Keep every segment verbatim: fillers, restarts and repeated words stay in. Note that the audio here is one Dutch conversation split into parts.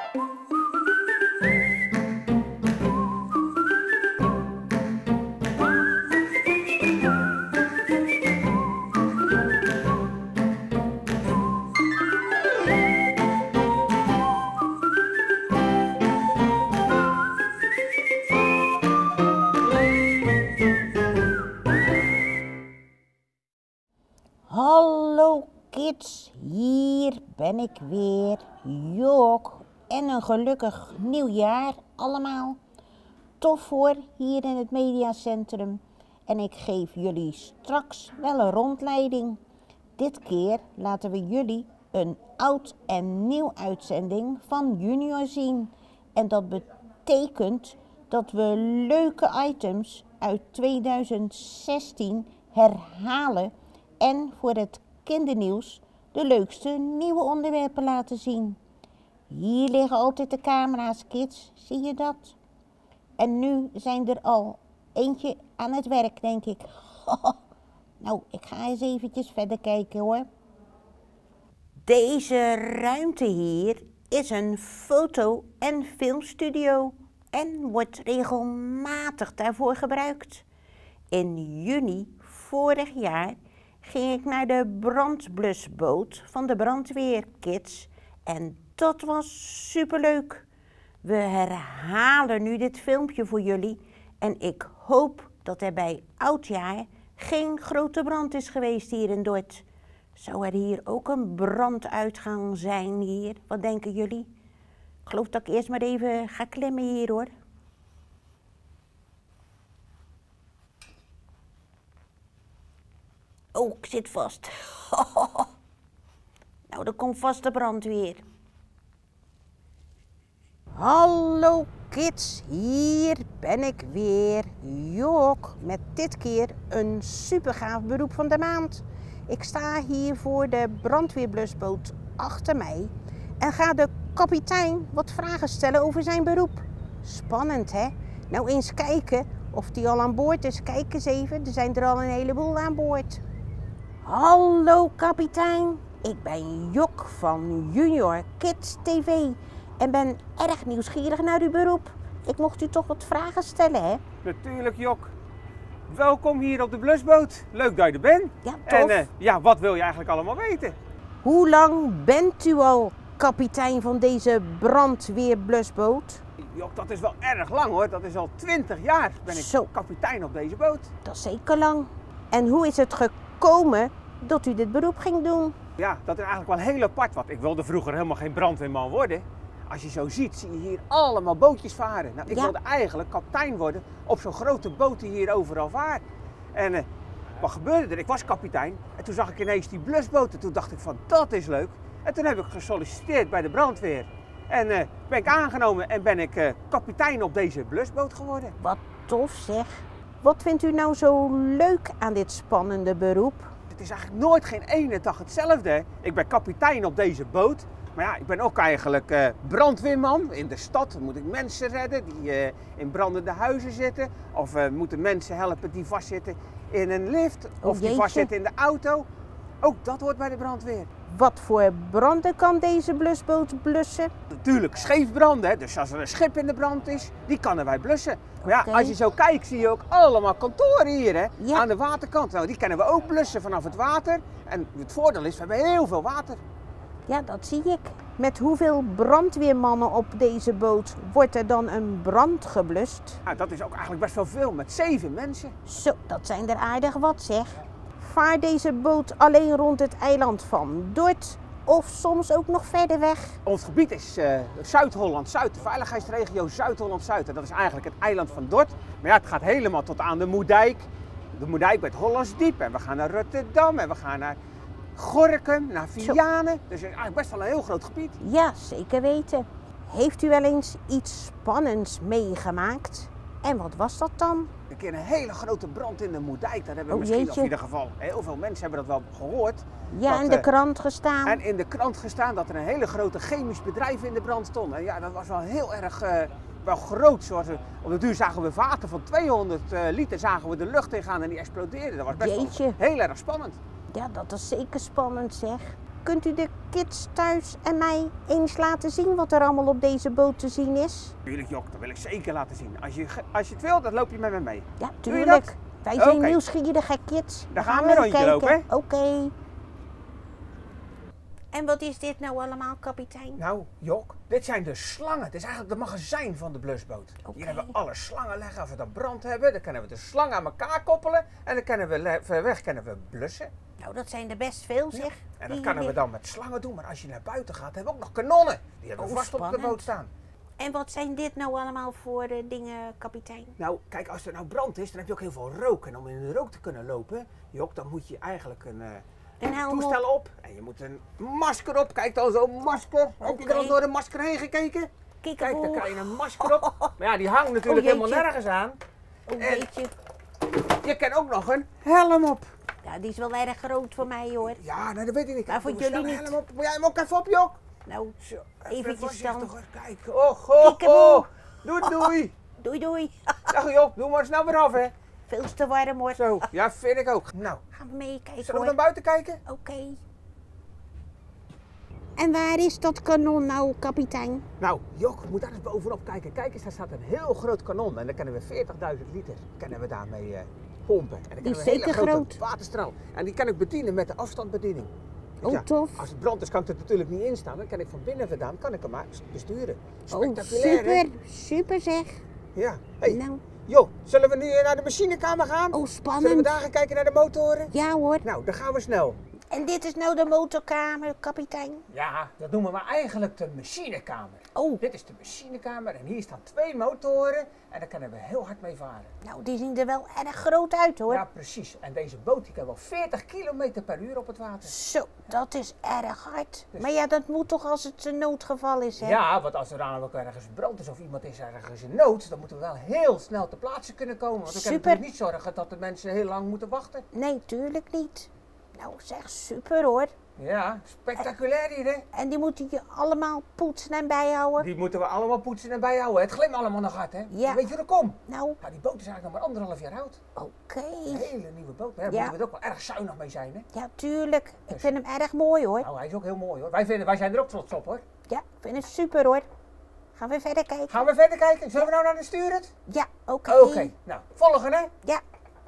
Hallo kids, hier ben ik weer, Jok, en een gelukkig nieuwjaar allemaal. Tof hoor, hier in het mediacentrum. En ik geef jullie straks wel een rondleiding. Dit keer laten we jullie een oud en nieuw uitzending van Junior zien. En dat betekent dat we leuke items uit tweeduizend zestien herhalen en voor het kindernieuws de leukste nieuwe onderwerpen laten zien. Hier liggen altijd de camera's, kids, zie je dat? En nu zijn er al eentje aan het werk, denk ik. Nou, ik ga eens eventjes verder kijken hoor. Deze ruimte hier is een foto- en filmstudio en wordt regelmatig daarvoor gebruikt. In juni vorig jaar ging ik naar de brandblusboot van de brandweerkids en dat was superleuk. We herhalen nu dit filmpje voor jullie en ik hoop dat er bij oudjaar geen grote brand is geweest hier in Dort. Zou er hier ook een branduitgang zijn hier? Wat denken jullie? Ik geloof dat ik eerst maar even ga klimmen hier hoor. Oh, ik zit vast. Nou, er komt vast de brandweer. Hallo kids, hier ben ik weer, Jok, met dit keer een supergaaf beroep van de maand. Ik sta hier voor de brandweerblusboot achter mij en ga de kapitein wat vragen stellen over zijn beroep. Spannend hè? Nou eens kijken of die al aan boord is. Kijk eens even, er zijn er al een heleboel aan boord. Hallo kapitein, ik ben Jok van Junior Kids T V en ben erg nieuwsgierig naar uw beroep. Ik mocht u toch wat vragen stellen, hè? Natuurlijk Jok. Welkom hier op de blusboot. Leuk dat je er bent. Ja, tof. En uh, ja, wat wil je eigenlijk allemaal weten? Hoe lang bent u al kapitein van deze brandweerblusboot? Jok, dat is wel erg lang hoor. Dat is al twintig jaar ben ik Zo. kapitein op deze boot. Dat is zeker lang. En hoe is het gekomen dat u dit beroep ging doen? Ja, dat is eigenlijk wel heel apart. Want ik wilde vroeger helemaal geen brandweerman worden. Als je zo ziet, zie je hier allemaal bootjes varen. Nou, ik Ja. wilde eigenlijk kapitein worden op zo'n grote boot die hier overal vaart. En uh, wat gebeurde er? Ik was kapitein en toen zag ik ineens die blusboot. En toen dacht ik van, dat is leuk. En toen heb ik gesolliciteerd bij de brandweer. En uh, ben ik aangenomen en ben ik uh, kapitein op deze blusboot geworden. Wat tof zeg. Wat vindt u nou zo leuk aan dit spannende beroep? Het is eigenlijk nooit geen ene dag hetzelfde. Hè? Ik ben kapitein op deze boot. Maar ja, ik ben ook eigenlijk uh, brandweerman. In de stad moet ik mensen redden die uh, in brandende huizen zitten. Of uh, moeten mensen helpen die vastzitten in een lift. Oh, of die jeetje. vastzitten in de auto. Ook dat hoort bij de brandweer. Wat voor branden kan deze blusboot blussen? Natuurlijk scheepsbranden. Hè? Dus als er een schip in de brand is, die kunnen wij blussen. Maar Oké. ja, als je zo kijkt, zie je ook allemaal kantoren hier hè? Ja. Aan de waterkant. Nou, die kunnen we ook blussen vanaf het water. En het voordeel is, we hebben heel veel water. Ja, dat zie ik. Met hoeveel brandweermannen op deze boot wordt er dan een brand geblust? Nou, dat is ook eigenlijk best wel veel, met zeven mensen. Zo, dat zijn er aardig wat zeg. Vaart deze boot alleen rond het eiland van Dort of soms ook nog verder weg? Ons gebied is uh, Zuid-Holland-Zuid, de veiligheidsregio Zuid-Holland-Zuid. En dat is eigenlijk het eiland van Dort. Maar ja, het gaat helemaal tot aan de Moerdijk. De Moerdijk bij het Hollandsdiep. En we gaan naar Rotterdam en we gaan naar Gorinchem, naar Vianen. Dus het is eigenlijk best wel een heel groot gebied. Ja, zeker weten. Heeft u wel eens iets spannends meegemaakt? En wat was dat dan? Een keer een hele grote brand in de Moerdijk. Dat hebben we Oh, misschien, jeetje. of in ieder geval, heel veel mensen hebben dat wel gehoord. Ja, Dat, in de eh, krant gestaan. En in de krant gestaan dat er een hele grote chemisch bedrijf in de brand stond. En ja, dat was wel heel erg uh, wel groot. Zoals we, op de duur zagen we water van tweehonderd uh, liter zagen we de lucht in gaan en die explodeerde. Dat was best Jeetje. wel heel erg spannend. Ja, dat is zeker spannend zeg. kunt u de kids thuis en mij eens laten zien wat er allemaal op deze boot te zien is? Tuurlijk Jok, dat wil ik zeker laten zien. Als je, als je het wilt, dan loop je met me mee. Ja, Doe je tuurlijk. dat? Wij zijn Oké. nieuwsgierige kids. Dan gaan we een rondje lopen, hè? Oké. En wat is dit nou allemaal, kapitein? Nou, Jok, dit zijn de slangen. Dit is eigenlijk de magazijn van de blusboot. Oké. Hier hebben we alle slangen leggen. Als we dan brand hebben, dan kunnen we de slang aan elkaar koppelen. En dan kunnen we le- ver weg kunnen we blussen. Nou, dat zijn er best veel, zeg. En dat Die kunnen we hier dan met slangen doen. Maar als je naar buiten gaat, hebben we ook nog kanonnen. Die hebben we Oh, vast op de spannend. boot staan. En wat zijn dit nou allemaal voor eh, dingen, kapitein? Nou, kijk, als er nou brand is, dan heb je ook heel veel rook. En om in de rook te kunnen lopen, Jok, dan moet je eigenlijk een... eh, Een helm toestel op. En je moet een masker op. Kijk dan, zo'n masker. Heb je er al Oké. door de masker heen gekeken? Kijk, Kijk, dan krijg je een masker op. Maar ja, die hangt natuurlijk Oh, helemaal jeetje. nergens aan. Oh, en- weet je. Je kan ook nog een helm op. Ja, die is wel erg groot voor mij, hoor. Ja, nou, dat weet ik niet. Maar voor Doe snel jullie een niet. helm op. Moet jij hem ook even op, Jok? Nou, Zo, Eventjes voorzichtig, dan. hoor. Kijk, oh, oh, Kiekeboe. oh. Doei, doei. doei doei. Dag Jok, doe maar snel weer af, hè. Veel te warm, hoor. Zo, ja, vind ik ook. Nou, Gaan we meekijken, zullen we hoor. naar buiten kijken? Oké. En waar is dat kanon nou, kapitein? Nou, Jok, moet daar eens bovenop kijken. Kijk eens, daar staat een heel groot kanon. En dan kunnen we veertigduizend liter kunnen we daarmee eh, pompen. En dan Die kunnen is we een hele zeker grote groot. waterstraal. En die kan ik bedienen met de afstandsbediening. Dus Oh, ja, tof. als het brand is, kan ik er natuurlijk niet in staan. Dan kan ik van binnen vandaan kan ik hem maar besturen. Oh, Spectaculair, hè? super. Super, zeg. Ja. Hey, Nou, joh, zullen we nu naar de machinekamer gaan? oh, Zullen we spannend. daar gaan kijken naar de motoren? Ja, hoor. Nou, dan gaan we snel. En dit is nou de motorkamer, kapitein? Ja, dat noemen we eigenlijk de machinekamer. Oh, Dit is de machinekamer en hier staan twee motoren en daar kunnen we heel hard mee varen. nou, die zien er wel erg groot uit, hoor. Ja, precies. En deze boot die kan wel veertig kilometer per uur op het water. Zo, dat is erg hard. Maar ja, dat moet toch als het een noodgeval is, hè? Ja, want als er namelijk ergens brand is of iemand is ergens in nood, dan moeten we wel heel snel ter plaatse kunnen komen. Want we kunnen Super. natuurlijk niet zorgen dat de mensen heel lang moeten wachten. Nee, tuurlijk niet. Nou, zeg, super, hoor. Ja, spectaculair hier, hè? En die moeten je allemaal poetsen en bijhouden. Die moeten we allemaal poetsen en bijhouden. Het glimt allemaal nog hard, hè? Ja. Weet je hoe dat komt? Nou, Nou, die boot is eigenlijk nog maar anderhalf jaar oud. oké. Een hele nieuwe boot. Daar Ja. moeten we er ook wel erg zuinig mee zijn, hè? Ja, tuurlijk. Ik vind hem erg mooi, hoor. Nou, hij is ook heel mooi, hoor. Wij, vinden, wij zijn er ook trots op, hoor. Ja, ik vind het super, hoor. Gaan we verder kijken? Gaan we verder kijken? Zullen we nou naar de stuurret? Ja, oké. Oké, nou, volgen, hè? Ja.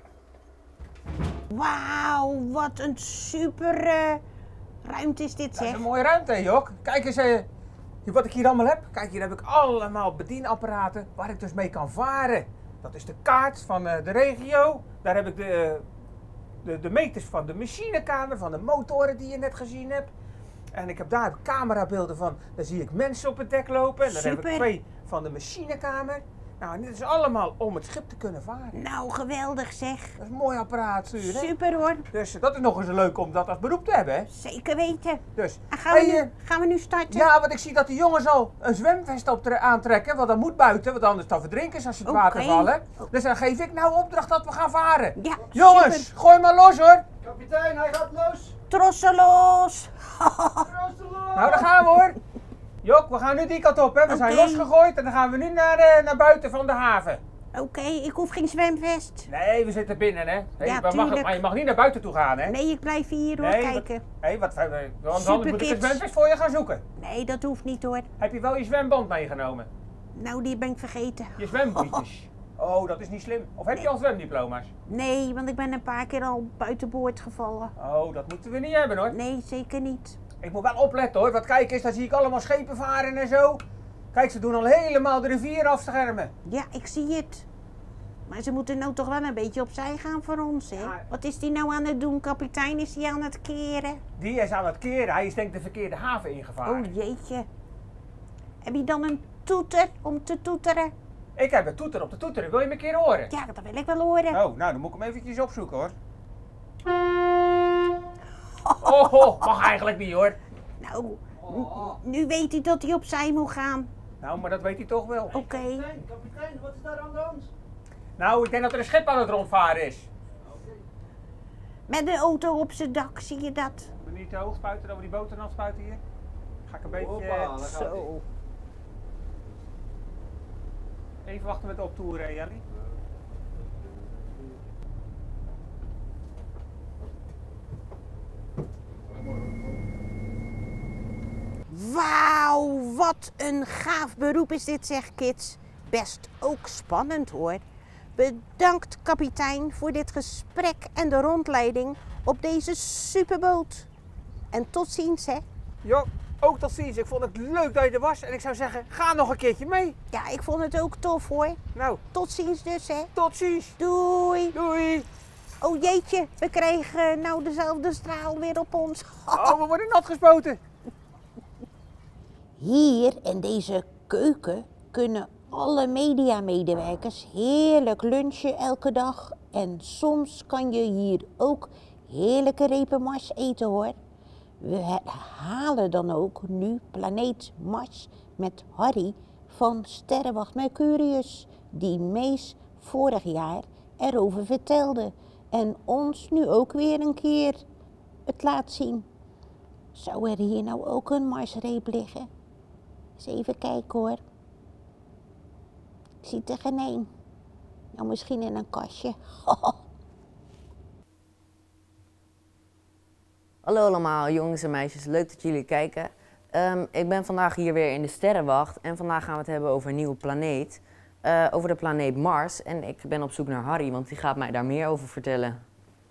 Wauw, wat een super eh, ruimte is dit, Dat is zeg. een mooie ruimte, hè, Jok. Kijk eens eh, wat ik hier allemaal heb. Kijk, hier heb ik allemaal bedienapparaten waar ik dus mee kan varen. Dat is de kaart van eh, de regio. Daar heb ik de, de, de meters van de machinekamer, van de motoren die je net gezien hebt. En ik heb daar camerabeelden van. Daar zie ik mensen op het dek lopen. En dan heb ik Super. twee van de machinekamer. Nou, en dit is allemaal om het schip te kunnen varen. Nou, geweldig, zeg. Dat is een mooi apparatuur, hè? Super, hoor. Dus dat is nog eens leuk om dat als beroep te hebben, hè? Zeker weten. Dus, En gaan we, hey, nu, eh, gaan we nu starten? ja, want ik zie dat de jongens al een zwemvest op tre- aantrekken, want dat moet buiten, want anders dan verdrinken ze als ze het Oké. water vallen. Dus dan geef ik nou opdracht dat we gaan varen. Ja, Jongens, super. gooi maar los hoor. Kapitein, hij gaat los! Trosselos. Troosteloos! Nou, daar gaan we hoor. Jok, we gaan nu die kant op, hè. We zijn Oké. losgegooid en dan gaan we nu naar, eh, naar buiten van de haven. Oké, ik hoef geen zwemvest. Nee, we zitten binnen, hè. Nee, Ja, we mag, tuurlijk. maar je mag niet naar buiten toe gaan, hè. Nee, ik blijf hier, hoor, Nee, wat- kijken. Hé, wat, eh, want anders moet ik een Superkids. zwemvest voor je gaan zoeken. Nee, dat hoeft niet, hoor. Heb je wel je zwemband meegenomen? Nou, die ben ik vergeten. Je zwemboetjes. Oh, dat is niet slim. Of heb je al zwemdiploma's? Nee, want ik ben een paar keer al buitenboord gevallen. Oh, dat moeten we niet hebben hoor. Nee, zeker niet. Ik moet wel opletten hoor, want kijk eens, daar zie ik allemaal schepen varen en zo. Kijk, ze doen al helemaal de rivier afschermen. Ja, ik zie het. Maar ze moeten nou toch wel een beetje opzij gaan voor ons, hè? Ja. Wat is die nou aan het doen, kapitein? Is die aan het keren? Die is aan het keren, hij is denk ik de verkeerde haven ingevaren. Oh, jeetje. Heb je dan een toeter om te toeteren? Ik heb een toeter op de toeter, wil je me een keer horen? Ja, dat wil ik wel horen. Oh, nou dan moet ik hem eventjes opzoeken hoor. Oh, oh, mag eigenlijk niet hoor. Nou, n- nu weet hij dat hij opzij moet gaan. Nou, maar dat weet hij toch wel. Oké. Kapitein, kapitein, wat is daar aan de hand? Nou, ik denk dat er een schip aan het rondvaren is. Met een auto op zijn dak, zie je dat? Moet niet te hoog spuiten, dat we die boter nat spuiten hier. Ga ik een beetje... Hoppa, eh, daar gaat Zo. Even wachten met de optoeren, hè, Jelly. Wauw, wat een gaaf beroep is dit, zeg kids. Best ook spannend hoor. Bedankt kapitein voor dit gesprek en de rondleiding op deze superboot. En tot ziens hè. Jo, ook tot ziens. Ik vond het leuk dat je er was en ik zou zeggen, ga nog een keertje mee. Ja, ik vond het ook tof hoor. Nou, Tot ziens dus hè. tot ziens. Doei. Doei. Oh jeetje, we krijgen nou dezelfde straal weer op ons. Oh, we worden nat gespoten. Hier in deze keuken kunnen alle mediamedewerkers heerlijk lunchen elke dag. En soms kan je hier ook heerlijke repen Mars eten hoor. We halen dan ook nu planeet Mars met Harry van Sterrenwacht Mercurius, die Mees vorig jaar erover vertelde en ons nu ook weer een keer het laat zien. Zou er hier nou ook een Marsreep liggen? Eens even kijken hoor. Ik zie er geen één. Nou, misschien in een kastje. Hallo allemaal jongens en meisjes, leuk dat jullie kijken. Um, ik ben vandaag hier weer in de Sterrenwacht en vandaag gaan we het hebben over een nieuwe planeet. Uh, over de planeet Mars en ik ben op zoek naar Harry, want die gaat mij daar meer over vertellen.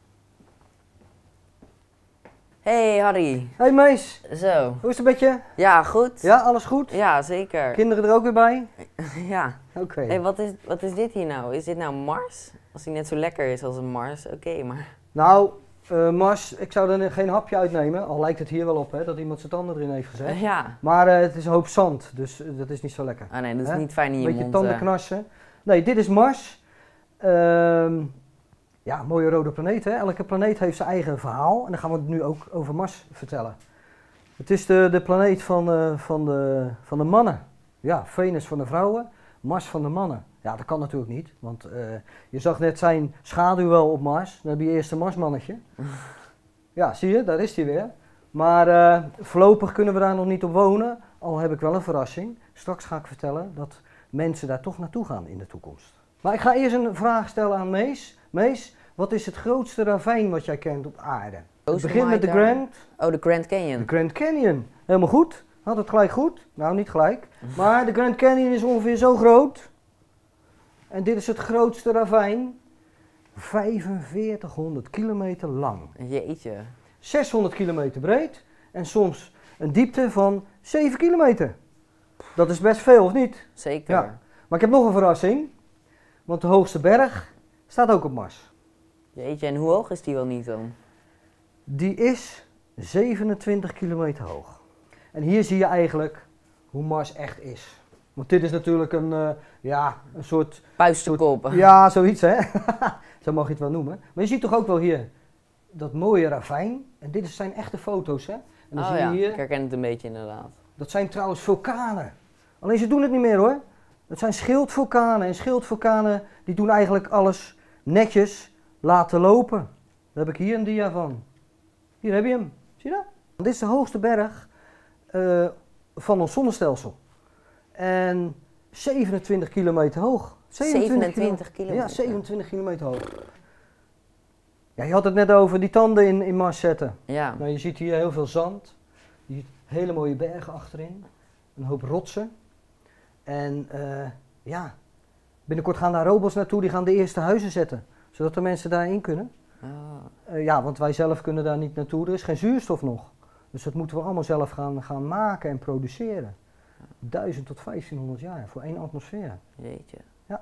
Hey Harry. Hey Mees, Zo. hoe is het met je? Ja, goed? Ja, alles goed? Ja, zeker. Kinderen er ook weer bij? Ja. Oké. Hey, wat is, wat is dit hier nou? Is dit nou Mars? Als hij net zo lekker is als een Mars, oké, okay, maar... Nou, uh, Mars, ik zou er geen hapje uitnemen, al lijkt het hier wel op hè, dat iemand zijn tanden erin heeft gezet. Uh, ja. Maar uh, het is een hoop zand, dus uh, dat is niet zo lekker. Ah nee, dat is Hè? niet fijn in je Beetje mond. tanden uh. knarsen. Nee, dit is Mars. Ehm ja, mooie rode planeet hè. Elke planeet heeft zijn eigen verhaal en dan gaan we het nu ook over Mars vertellen. Het is de, de planeet van, uh, van, de, van de mannen. Ja, Venus van de vrouwen, Mars van de mannen. Ja, dat kan natuurlijk niet, want uh, je zag net zijn schaduw wel op Mars. Dan heb je eerst een Marsmannetje. Ja, zie je, daar is hij weer. Maar uh, voorlopig kunnen we daar nog niet op wonen, al heb ik wel een verrassing. Straks ga ik vertellen dat mensen daar toch naartoe gaan in de toekomst. Maar ik ga eerst een vraag stellen aan Mees. Mees, wat is het grootste ravijn wat jij kent op aarde? Het begint met de Grand... Oh, de Grand Canyon. De Grand Canyon. Helemaal goed. Had het gelijk goed? Nou, niet gelijk. Maar de Grand Canyon is ongeveer zo groot. En dit is het grootste ravijn. vijfenveertighonderd kilometer lang. Jeetje. zeshonderd kilometer breed. En soms een diepte van zeven kilometer. Dat is best veel, of niet? Zeker. Ja. Maar ik heb nog een verrassing. Want de hoogste berg staat ook op Mars. Jeetje, en hoe hoog is die wel niet dan? Die is zevenentwintig kilometer hoog. En hier zie je eigenlijk hoe Mars echt is. Want dit is natuurlijk een, uh, ja, een soort... Puistenkop. Ja, zoiets hè. Zo mag je het wel noemen. Maar je ziet toch ook wel hier dat mooie ravijn. En dit zijn echte foto's hè. En dan Oh zie je ja, hier, ik herken het een beetje inderdaad. dat zijn trouwens vulkanen. Alleen ze doen het niet meer hoor. Dat zijn schildvulkanen. En schildvulkanen die doen eigenlijk alles netjes laten lopen. Daar heb ik hier een dia van. Hier heb je hem. Zie je dat? Dit is de hoogste berg uh, van ons zonnestelsel. En zevenentwintig kilometer hoog. zevenentwintig kilometer? Ja, zevenentwintig kilometer hoog. Ja, je had het net over die tanden in, in Mars zetten. Ja. Nou, je ziet hier heel veel zand. Je ziet hele mooie bergen achterin. Een hoop rotsen. En uh, ja, binnenkort gaan daar robots naartoe. Die gaan de eerste huizen zetten. Zodat de mensen daarin kunnen. Oh. Uh, ja, want wij zelf kunnen daar niet naartoe. Er is geen zuurstof nog. Dus dat moeten we allemaal zelf gaan, gaan maken en produceren. duizend tot vijftienhonderd jaar voor één atmosfeer. Jeetje. Ja.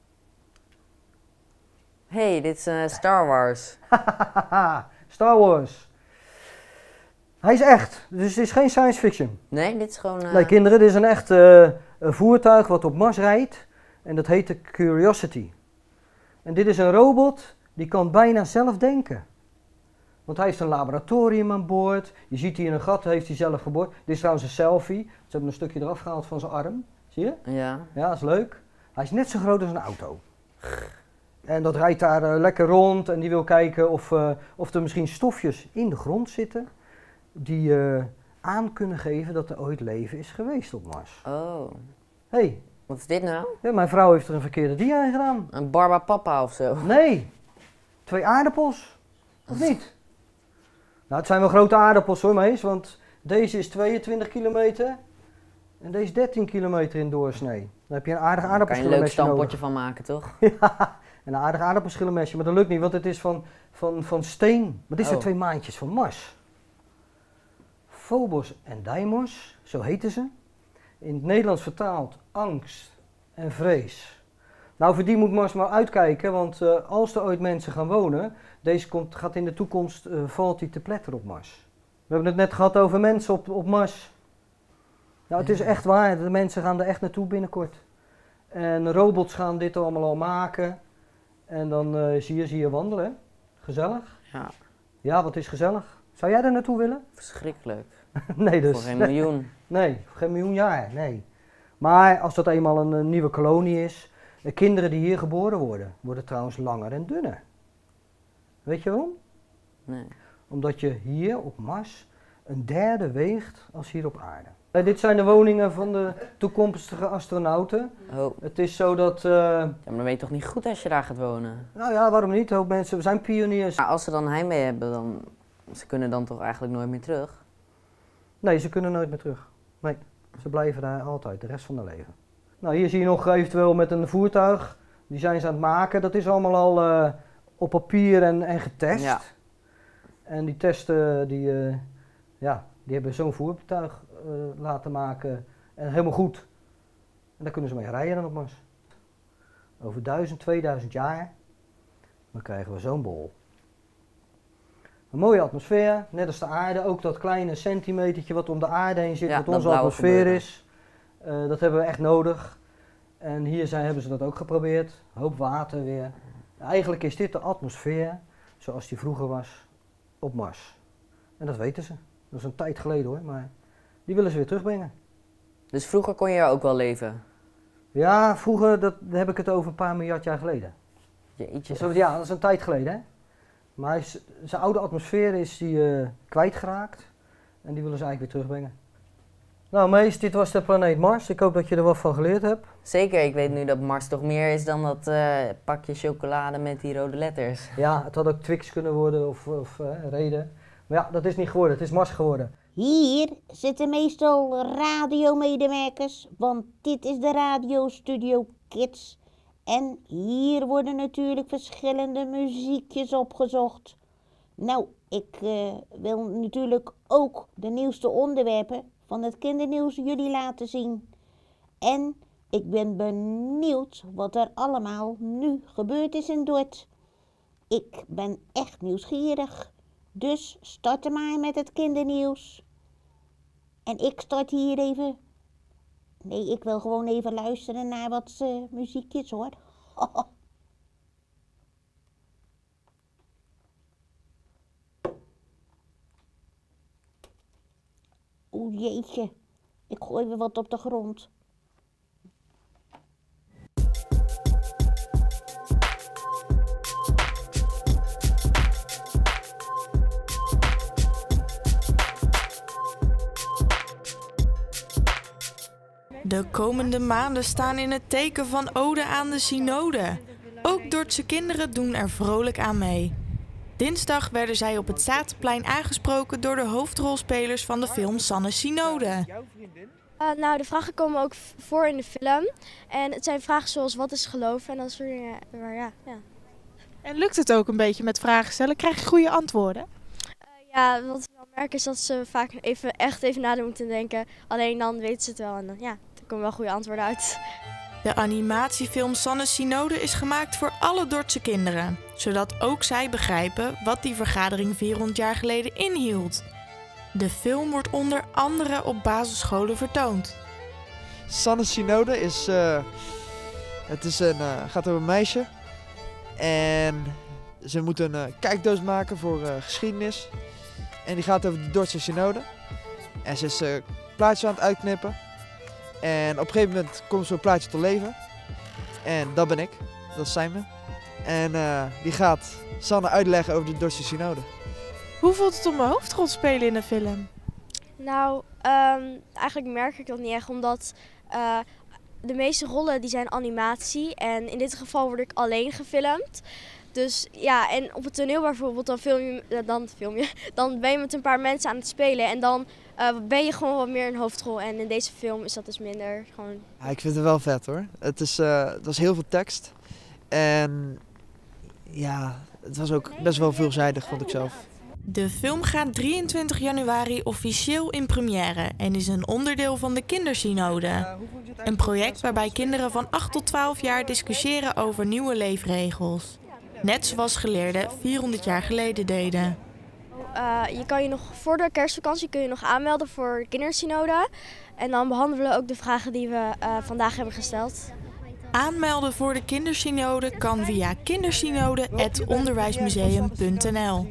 Hey, dit is uh, Star Wars. Star Wars. Hij is echt, dus het is geen science fiction. Nee, dit is gewoon... Uh... Nee, kinderen, dit is een echt uh, een voertuig wat op Mars rijdt. En dat heet de Curiosity. En dit is een robot die kan bijna zelf denken. Want hij heeft een laboratorium aan boord. Je ziet hier een gat, heeft hij zelf geboord. Dit is trouwens een selfie. Ze hebben een stukje eraf gehaald van zijn arm. Zie je? Ja. Ja, dat is leuk. Hij is net zo groot als een auto. En dat rijdt daar uh, lekker rond en die wil kijken of, uh, of er misschien stofjes in de grond zitten. Die uh, aan kunnen geven dat er ooit leven is geweest op Mars. Oh. Hé, hey, Wat is dit nou? ja, mijn vrouw heeft er een verkeerde dia in gedaan. Een Barbapapa of zo? Nee, twee aardappels. Of niet? Nou, het zijn wel grote aardappels hoor, Mees, want Deze is tweeëntwintig kilometer en deze dertien kilometer in doorsnee. Dan heb je een aardig Daar kan je een leuk aardappelschillenmesje nodig. stampotje van maken, toch? Ja, een aardig aardappelschillenmesje, maar dat lukt niet, want het is van, van, van steen. Maar dit zijn Oh. twee maantjes van Mars. Phobos en Deimos, zo heten ze. In het Nederlands vertaald angst en vrees. Nou, voor die moet Mars maar uitkijken, want uh, als er ooit mensen gaan wonen, deze komt, gaat in de toekomst, uh, valt die te pletteren op Mars. We hebben het net gehad over mensen op, op Mars. Nou, het is echt waar, de mensen gaan er echt naartoe binnenkort. En robots gaan dit allemaal al maken. En dan uh, zie je ze hier wandelen. Gezellig. Ja, Ja, wat is gezellig. Zou jij daar naartoe willen? verschrikkelijk. Nee, dus. Voor geen miljoen. Nee, voor geen miljoen jaar, nee. Maar als dat eenmaal een, een nieuwe kolonie is, de kinderen die hier geboren worden, worden trouwens langer en dunner. Weet je waarom? Nee. Omdat je hier op Mars een derde weegt als hier op aarde. Eh, dit zijn de woningen van de toekomstige astronauten. Oh, Het is zo dat, uh, ja, maar dan ben je toch niet goed als je daar gaat wonen? nou ja, waarom niet? Een hoop mensen, we zijn pioniers. Maar als ze dan heimwee hebben, dan... Ze kunnen dan toch eigenlijk nooit meer terug? Nee, ze kunnen nooit meer terug. Nee, ze blijven daar altijd, de rest van hun leven. Nou, hier zie je nog eventueel met een voertuig. Die zijn ze aan het maken. Dat is allemaal al uh, op papier en, en getest. Ja. En die testen, die, uh, ja, die hebben zo'n voertuig uh, laten maken. En helemaal goed. En daar kunnen ze mee rijden dan op Mars. Over duizend, tweeduizend jaar, dan krijgen we zo'n bol. Een mooie atmosfeer, net als de aarde. Ook dat kleine centimetertje wat om de aarde heen zit, Ja, wat dat onze blauwe atmosfeer gebeuren. is. Uh, dat hebben we echt nodig. En hier zijn, hebben ze dat ook geprobeerd. Een hoop water weer. Eigenlijk is dit de atmosfeer zoals die vroeger was op Mars. En dat weten ze. Dat is een tijd geleden hoor, maar die willen ze weer terugbrengen. Dus vroeger kon je er ook wel leven? Ja, vroeger, dat, daar heb ik het over een paar miljard jaar geleden. Jeetje. Zo, ja, dat is een tijd geleden hè. Maar z- zijn oude atmosfeer is die uh, kwijtgeraakt. En die willen ze eigenlijk weer terugbrengen. Nou Mees, dit was de planeet Mars. Ik hoop dat je er wat van geleerd hebt. Zeker, ik weet nu dat Mars toch meer is dan dat uh, pakje chocolade met die rode letters. Ja, het had ook Twix kunnen worden of, of uh, Reden. Maar ja, dat is niet geworden. Het is Mars geworden. Hier zitten meestal radiomedewerkers, want dit is de Radio Studio Kids. En hier worden natuurlijk verschillende muziekjes opgezocht. Nou, ik uh, wil natuurlijk ook de nieuwste onderwerpen van het kindernieuws jullie laten zien. En ik ben benieuwd wat er allemaal nu gebeurd is in Dort. Ik ben echt nieuwsgierig. Dus starten maar met het kindernieuws. En ik start hier even... Nee, ik wil gewoon even luisteren naar wat uh, muziekjes hoor. Oeh jeetje, ik gooi weer wat op de grond. De komende maanden staan in het teken van Ode aan de Synode. Ook Dordtse kinderen doen er vrolijk aan mee. Dinsdag werden zij op het Statenplein aangesproken door de hoofdrolspelers van de film Sanne Synode. Uh, nou, de vragen komen ook voor in de film. En het zijn vragen zoals wat is geloof en dat soort dingen. Maar ja, ja. En lukt het ook een beetje met vragen stellen? Krijg je goede antwoorden? Uh, ja, wat we wel merken is dat ze vaak even, echt even nadenken moeten denken. Alleen dan weten ze het wel en dan, ja, er komen wel goede antwoorden uit. De animatiefilm Sanne Synode is gemaakt voor alle Dordtse kinderen. Zodat ook zij begrijpen wat die vergadering vierhonderd jaar geleden inhield. De film wordt onder andere op basisscholen vertoond. Sanne Synode is, uh, het is een, uh, gaat over een meisje. En ze moet een uh, kijkdoos maken voor uh, geschiedenis. En die gaat over de Dordtse Synode. En ze is uh, plaatjes aan het uitknippen. En op een gegeven moment komt zo'n plaatje tot leven. En dat ben ik. Dat zijn we. En uh, die gaat Sanne uitleggen over de Dordtse Synode. Hoe voelt het om een hoofdrol te spelen in een film? Nou, um, eigenlijk merk ik dat niet echt, omdat uh, de meeste rollen die zijn animatie. En in dit geval word ik alleen gefilmd. Dus ja, en op het toneel bijvoorbeeld, dan film je, dan, film je, dan ben je met een paar mensen aan het spelen. En dan uh, ben je gewoon wat meer een hoofdrol. En in deze film is dat dus minder. Gewoon... Ja, ik vind het wel vet hoor. Het, is, uh, het was heel veel tekst. En ja, het was ook best wel veelzijdig, vond ik zelf. De film gaat drieëntwintig januari officieel in première en is een onderdeel van de Kindersynode. Een project waarbij kinderen van acht tot twaalf jaar discussiëren over nieuwe leefregels. Net zoals geleerden vierhonderd jaar geleden deden. Uh, je kan je nog voor de kerstvakantie kun je nog aanmelden voor de Kindersynode. En dan behandelen we ook de vragen die we uh, vandaag hebben gesteld. Aanmelden voor de Kindersynode kan via kindersynode punt onderwijsmuseum punt n l.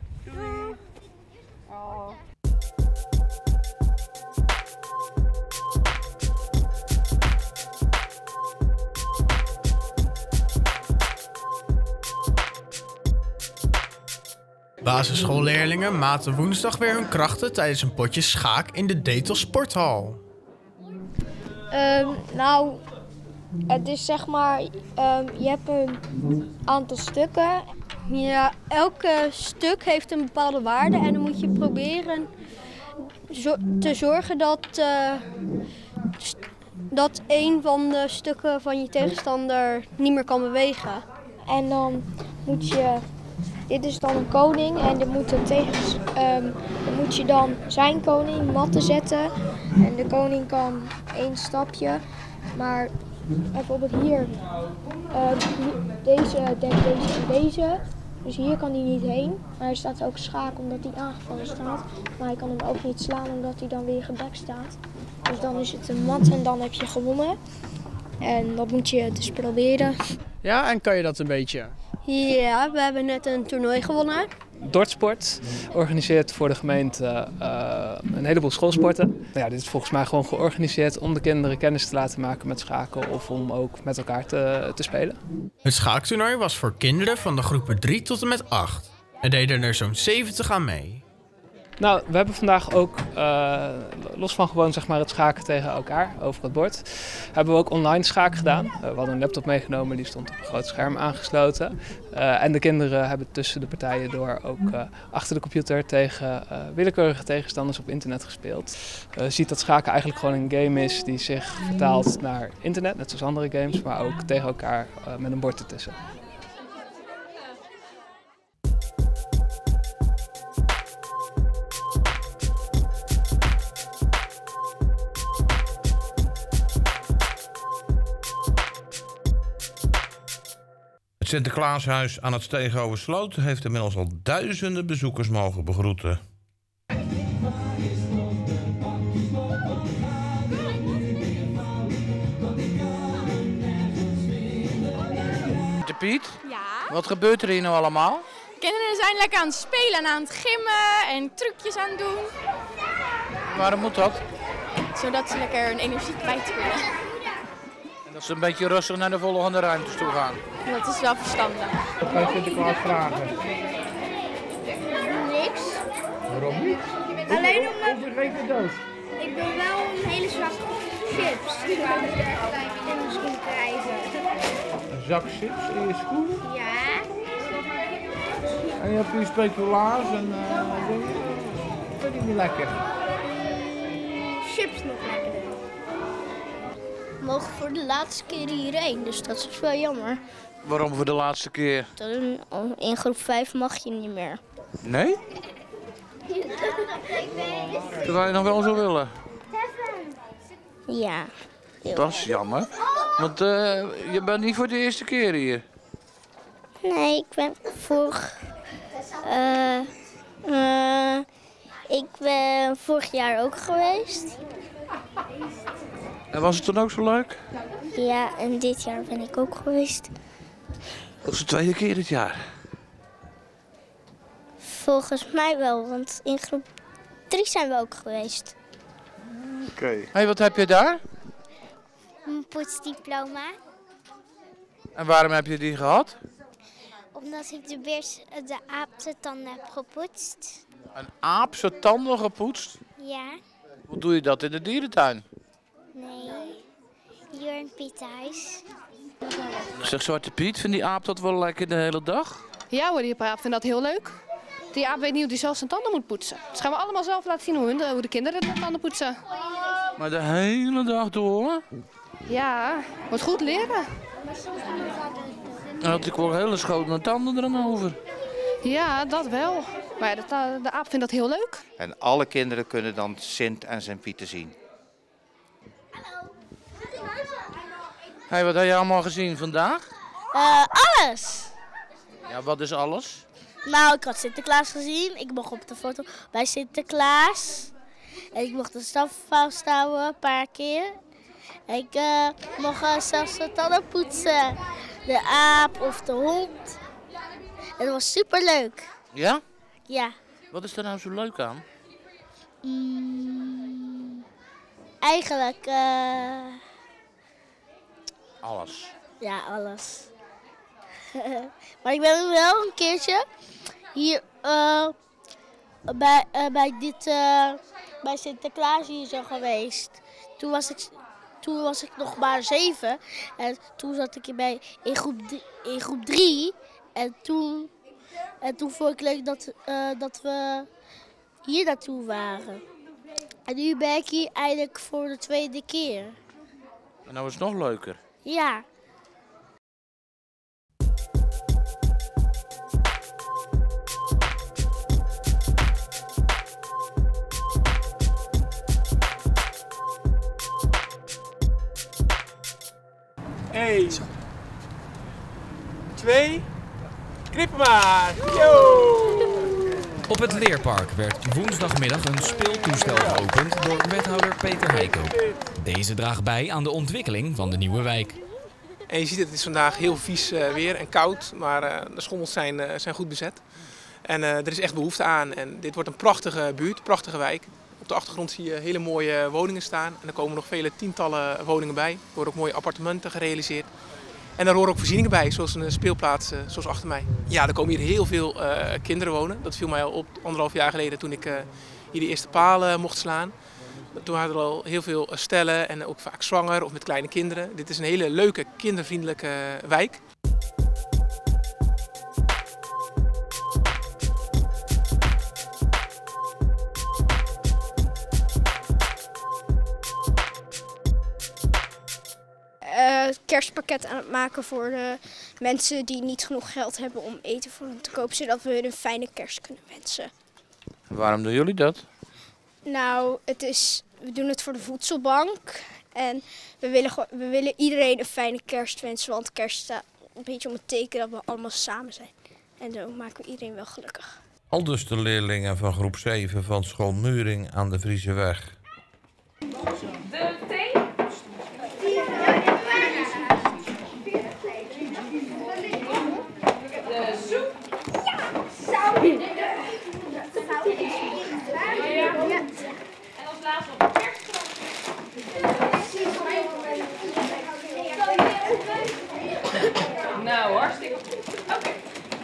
Basisschoolleerlingen maten woensdag weer hun krachten tijdens een potje schaak in de Detel Sporthal. Um, nou, het is zeg maar, um, je hebt een aantal stukken. Ja, elke stuk heeft een bepaalde waarde en dan moet je proberen zo te zorgen dat, uh, st dat een van de stukken van je tegenstander niet meer kan bewegen. En dan moet je... Dit is dan een koning en dit moet, de tegens, um, dan moet je dan zijn koning matten zetten. En de koning kan één stapje, maar bijvoorbeeld hier, uh, deze, deze en deze. Dus hier kan hij niet heen, maar hij staat ook schaak omdat hij aangevallen staat. Maar hij kan hem ook niet slaan omdat hij dan weer gedekt staat. Dus dan is het een mat en dan heb je gewonnen. En dat moet je dus proberen. Ja, en kan je dat een beetje? Ja, we hebben net een toernooi gewonnen. Dortsport organiseert voor de gemeente uh, een heleboel schoolsporten. Nou ja, dit is volgens mij gewoon georganiseerd om de kinderen kennis te laten maken met schaken of om ook met elkaar te, te spelen. Het schaaktoernooi was voor kinderen van de groepen drie tot en met acht. Er deden er zo'n zeventig aan mee. Nou, we hebben vandaag ook, uh, los van gewoon zeg maar, het schaken tegen elkaar over het bord, hebben we ook online schaak gedaan. Uh, we hadden een laptop meegenomen, die stond op een groot scherm aangesloten. Uh, en de kinderen hebben tussen de partijen door ook uh, achter de computer tegen uh, willekeurige tegenstanders op internet gespeeld. Uh, je ziet dat schaken eigenlijk gewoon een game is die zich vertaalt naar internet, net zoals andere games, maar ook tegen elkaar uh, met een bord ertussen. Het Sinterklaashuis aan het Steeghoversloot heeft inmiddels al duizenden bezoekers mogen begroeten. De Piet? Ja? Wat gebeurt er hier nou allemaal? Kinderen zijn lekker aan het spelen en aan het gimmen en trucjes aan het doen. Waarom moet dat? Zodat ze lekker hun energie kwijt kunnen. En dat ze een beetje rustig naar de volgende ruimtes toe gaan. Dat is wel verstandig. Wat ga je Sinterklaas vragen? Niks. Waarom niet? Alleen omdat... Hoeveel geeft de doos? Ik wil wel een hele zak chips in mijn schoen krijgen. Een zak chips in je schoen? Ja. En je hebt hier speculaas en uh, dingen. Dat vind ik niet lekker. Chips nog lekkerder. We mogen voor de laatste keer hierheen, dus dat is wel jammer. Waarom voor de laatste keer? In groep vijf mag je niet meer. Nee? Terwijl je nog wel zo willen? Ja. Dat is jammer. Want uh, je bent niet voor de eerste keer hier. Nee, ik ben vorig... Uh, uh, ik ben vorig jaar ook geweest. En was het dan ook zo leuk? Ja, en dit jaar ben ik ook geweest. Dat is de tweede keer dit jaar. Volgens mij wel, want in groep drie zijn we ook geweest. Oké. Okay. Hey, wat heb je daar? Een poetsdiploma. En waarom heb je die gehad? Omdat ik de, beers, de aap zijn tanden heb gepoetst. Een aap zijn tanden gepoetst? Ja. Hoe doe je dat in de dierentuin? Nee, hier in Piethuis. Zeg Zwarte Piet, vindt die aap dat wel lekker de hele dag? Ja hoor, die aap vindt dat heel leuk. Die aap weet niet hoe hij zelf zijn tanden moet poetsen. Dus gaan we allemaal zelf laten zien hoe, hoe de kinderen de tanden poetsen. Maar de hele dag door? Ja, moet goed leren. Dan had ik wel hele schone tanden er aan over. Ja, dat wel. Maar ja, de, de aap vindt dat heel leuk. En alle kinderen kunnen dan Sint en zijn Pieten zien. Hey, wat heb je allemaal gezien vandaag? Uh, alles. Ja, wat is alles? Nou, ik had Sinterklaas gezien. Ik mocht op de foto bij Sinterklaas. En ik mocht de staf vasthouden een paar keer. En ik uh, mocht uh, zelfs de tanden poetsen. De aap of de hond. En dat was super leuk. Ja? Ja. Wat is er nou zo leuk aan? Mm, eigenlijk... Uh... Alles. Ja, alles. Maar ik ben wel een keertje hier uh, bij, uh, bij, dit, uh, bij Sinterklaas hier zo geweest. Toen was, ik, toen was ik nog maar zeven en toen zat ik bij, in, groep drie, in groep drie. En toen, en toen vond ik leuk dat, uh, dat we hier naartoe waren. En nu ben ik hier eigenlijk voor de tweede keer. En nou is het nog leuker. Ja. Eén, twee, knippen maar! Yo! Op het Leerpark werd woensdagmiddag een speeltoestel geopend door wethouder Peter Heiko. Deze draagt bij aan de ontwikkeling van de nieuwe wijk. En je ziet het, het is vandaag heel vies uh, weer en koud, maar uh, de schommels zijn, uh, zijn goed bezet. En uh, er is echt behoefte aan. En dit wordt een prachtige buurt, prachtige wijk. Op de achtergrond zie je hele mooie woningen staan. En er komen nog vele tientallen woningen bij. Er worden ook mooie appartementen gerealiseerd. En daar horen ook voorzieningen bij, zoals een speelplaats, uh, zoals achter mij. Ja, er komen hier heel veel uh, kinderen wonen. Dat viel mij al op anderhalf jaar geleden toen ik uh, hier de eerste paal uh, mocht slaan. Toen hadden er al heel veel stellen en ook vaak zwanger of met kleine kinderen. Dit is een hele leuke, kindervriendelijke wijk. Uh, kerstpakket aan het maken voor de mensen die niet genoeg geld hebben om eten voor hen te kopen, zodat we hun een fijne kerst kunnen wensen. Waarom doen jullie dat? Nou, het is, we doen het voor de voedselbank en we willen, we willen iedereen een fijne kerst wensen, want kerst staat een beetje om het teken dat we allemaal samen zijn. En zo maken we iedereen wel gelukkig. Aldus de leerlingen van groep zeven van school Muring aan de Vriezeweg. De thee. De soep. Ja, zout. En als laatste op de Nou, hartstikke goed. Oké. Okay.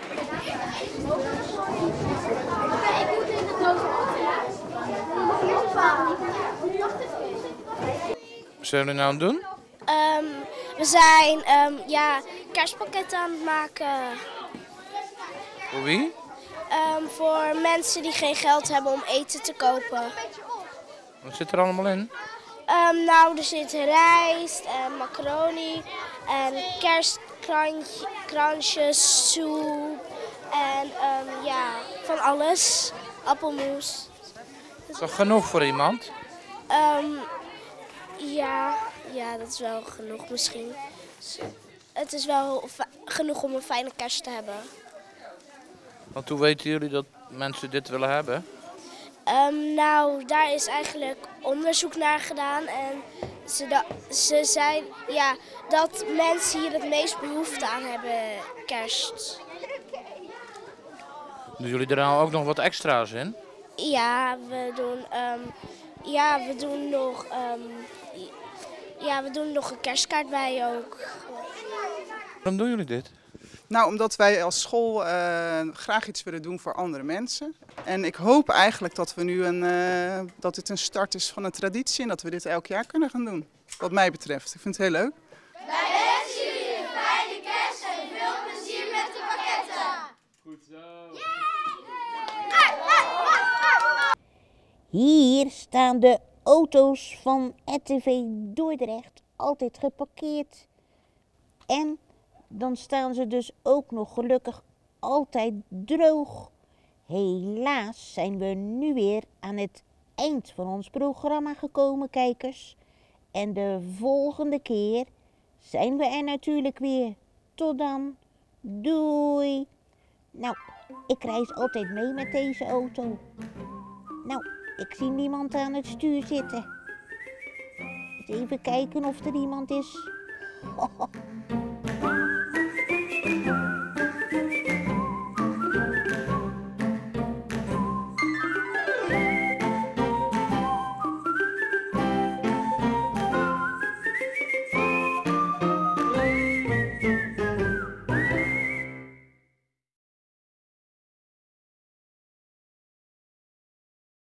Wat zijn jullie nou aan het doen? Um, we zijn um, ja, kerstpakketten aan het maken. Voor wie? Um, voor mensen die geen geld hebben om eten te kopen. Wat zit er allemaal in? Um, nou, er zit rijst en macaroni en kerstkransjes, soep en um, ja, van alles. Appelmoes. Is dat genoeg voor iemand? Um, ja, ja, dat is wel genoeg misschien. Het is wel genoeg om een fijne kerst te hebben. Want hoe weten jullie dat mensen dit willen hebben? Um, nou, daar is eigenlijk onderzoek naar gedaan en ze, da ze zijn ja, dat mensen hier het meest behoefte aan hebben kerst. Doen jullie er nou ook nog wat extra's in? Ja, we doen, um, ja, we doen nog, um, ja, we doen nog een kerstkaart bij ook. Waarom doen jullie dit? Nou, omdat wij als school uh, graag iets willen doen voor andere mensen. En ik hoop eigenlijk dat, we nu een, uh, dat dit een start is van een traditie en dat we dit elk jaar kunnen gaan doen. Wat mij betreft. Ik vind het heel leuk. Wij wensen jullie een fijne kerst en veel plezier met de pakketten. Goed zo. Yeah! Hier staan de auto's van R T V Dordrecht altijd geparkeerd. En dan staan ze dus ook nog gelukkig altijd droog. Helaas zijn we nu weer aan het eind van ons programma gekomen, kijkers. En de volgende keer zijn we er natuurlijk weer. Tot dan. Doei. Nou, ik reis altijd mee met deze auto. Nou, ik zie niemand aan het stuur zitten. Eens even kijken of er iemand is.